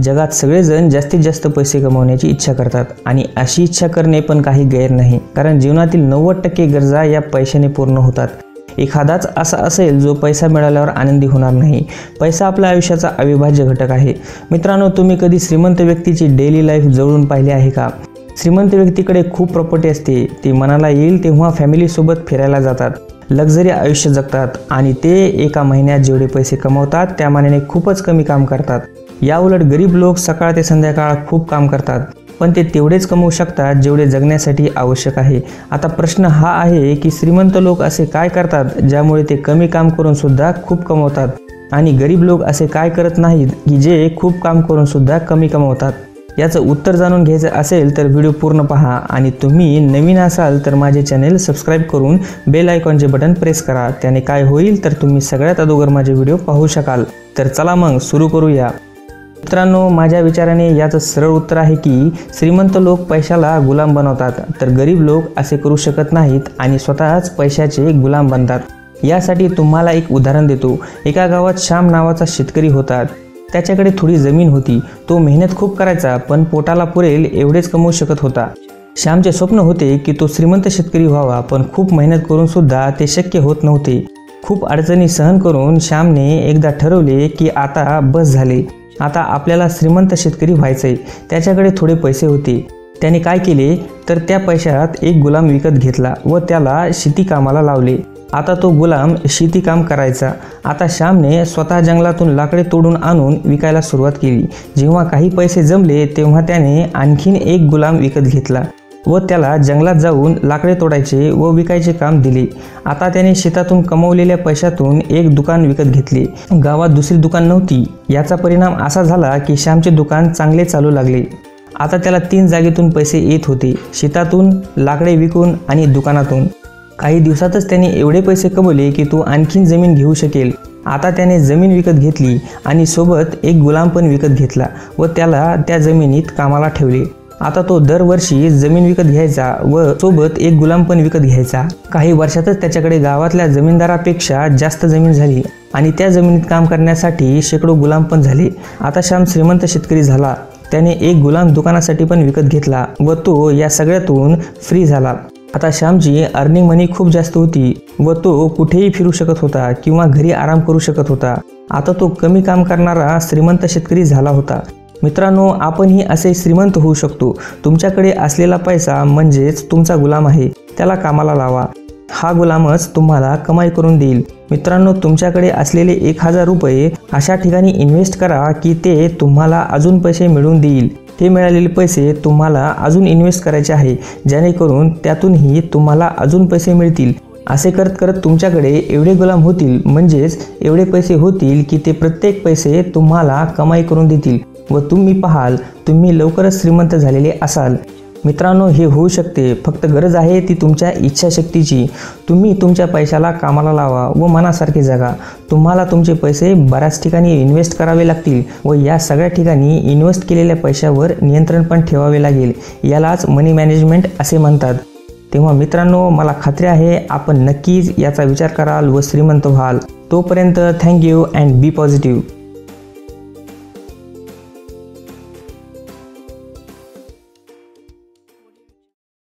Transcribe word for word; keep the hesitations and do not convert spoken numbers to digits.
जगात सगळेजण जास्तीत जास्त पैसे कमवण्याची इच्छा करतात आणि अशी इच्छा करणे पण काही गैर नाही, कारण जीवनातील नव्वद टक्के गरजा या पैशाने पूर्ण होतात। एखादाच असा असेल जो पैसा मिळाल्यावर आनंदी होणार नाही। पैसा आपल्या आयुष्याचा अविभाज्य घटक आहे। मित्रांनो, तुम्ही कधी श्रीमंत व्यक्तीची डेली लाईफ जवळून पाहिली आहे का? श्रीमंत व्यक्तीकडे खूप प्रॉपर्टी असते, ते मनाला येईल तेव्हा फॅमिलीसोबत फिरायला जातात, लक्झरी आयुष्य जगतात आणि ते एका महिन्यात जेवढे पैसे कमवतात त्या मानाने खूपच कमी काम करतात। याउलट गरीब लोक सकाळ ते संध्याकाळ खूप काम करतात, पण ते तेवढेच कमवू शकतात जेवढे जगण्यासाठी आवश्यक आहे। आता प्रश्न हा आहे की श्रीमंत लोक असे काय करतात ज्यामुळे ते कमी काम करून सुद्धा खूप कमवतात आणि गरीब लोक असे काय करत नाहीत की जे खूप काम करून सुद्धा कमी कमवतात? याचं उत्तर जाणून घ्यायचं असेल तर व्हिडिओ पूर्ण पहा आणि तुम्ही नवीन असाल तर माझे चॅनेल सबस्क्राईब करून बेल आयकॉनचे बटन प्रेस करा। त्याने काय होईल तर तुम्ही सगळ्यात अगोदर माझे व्हिडिओ पाहू शकाल। तर चला मग सुरू करूया। मित्रांनो, माझ्या विचाराने याचं सरळ उत्तर आहे की श्रीमंत लोक पैशाला गुलाम बनवतात, तर गरीब लोक असे करू शकत नाहीत आणि स्वतःच पैशाचे गुलाम बनतात। यासाठी तुम्हाला एक उदाहरण देतो। एका गावात श्याम नावाचा शेतकरी होता। त्याच्याकडे थोडी जमीन होती। तो मेहनत खूप करायचा, पण पोटाला पुरेल एवढेच कमवू शकत होता। श्यामचे स्वप्न होते की तो श्रीमंत शेतकरी व्हावा, पण खूप मेहनत करून सुद्धा ते शक्य होत नव्हते। खूप अडचणी सहन करून श्यामने एकदा ठरवले की आता बस झाले, आता आपल्याला श्रीमंत शेतकरी व्हायचंय। त्याच्याकडे थोडे पैसे होते। त्याने काय केले तर त्या पैशात एक गुलाम विकत घेतला व त्याला शेती कामाला लावले। आता तो गुलाम शेती काम करायचा। आता श्यामने स्वतः जंगलातून लाकडे तोडून आणून विकायला सुरुवात केली। जेव्हा काही पैसे जमले तेव्हा त्याने आणखीन एक गुलाम विकत घेतला व त्याला जंगलात जाऊन लाकडे तोडायचे व विकायचे काम दिले। आता त्याने शेतातून कमवलेल्या पैशातून एक दुकान विकत घेतले। गावात दुसरी दुकान नव्हती। याचा परिणाम असा झाला की श्यामचे दुकान चांगले चालू लागले। आता त्याला तीन जागेतून पैसे येत होते, शेतातून, लाकडे विकून आणि दुकानातून। काही दिवसातच त्याने एवढे पैसे कमवले की तो आणखीन जमीन घेऊ शकेल। आता त्याने जमीन विकत घेतली आणि सोबत एक गुलाम पण विकत घेतला व त्याला त्या जमिनीत कामाला ठेवले। आता तो दरवर्षी जमीन विकत घ्यायचा व सोबत एक गुलाम पण विकत घ्यायचा। काही वर्षातच त्याच्याकडे गावातल्या जमीनदारापेक्षा जास्त जमीन झाली आणि त्या जमिनीत काम करण्यासाठी शेकडो गुलाम पण झाले। आता श्याम श्रीमंत शेतकरी झाला। त्याने एक गुलाम दुकानासाठी पण विकत घेतला व तो या सगळ्यातून फ्री झाला। आता श्यामची अर्निंग मनी खूप जास्त होती व तो कुठेही फिरू शकत होता किंवा घरी आराम करू शकत होता। आता तो कमी काम करणारा श्रीमंत शेतकरी झाला होता। मित्रांनो, आपणही असे श्रीमंत होऊ शकतो। तुमच्याकडे असलेला पैसा म्हणजेच तुमचा गुलाम आहे, त्याला कामाला लावा। हा गुलामच तुम्हाला कमाई करून देईल। मित्रांनो, तुमच्याकडे असलेले एक हजार रुपये अशा ठिकाणी इन्व्हेस्ट करा की ते तुम्हाला अजून पैसे मिळवून देईल। हे मिळालेले पैसे तुम्हाला अजून इन्व्हेस्ट करायचे आहे, जेणेकरून त्यातूनही तुम्हाला अजून पैसे मिळतील। असे करत करत तुमच्याकडे एवढे गुलाम होतील, म्हणजेच एवढे पैसे होतील की ते प्रत्येक पैसे तुम्हाला कमाई करून देतील व तुम्ही पाहाल तुम्ही लवकरच श्रीमंत झालेले असाल। मित्रांनो, हे होऊ शकते, फक्त गरज आहे ती तुमच्या इच्छाशक्तीची। तुम्ही तुमच्या पैशाला कामाला लावा व मनासारखे जगा। तुम्हाला तुमचे पैसे बऱ्याच ठिकाणी इन्व्हेस्ट करावे लागतील व या सगळ्या ठिकाणी इन्व्हेस्ट केलेल्या पैशावर नियंत्रण पण ठेवावे लागेल। यालाच मनी मॅनेजमेंट असे म्हणतात। तेव्हा मित्रांनो, मला खात्री आहे आपण नक्कीच याचा विचार कराल व श्रीमंत व्हाल। तोपर्यंत थँक्यू अँड बी पॉझिटिव्ह।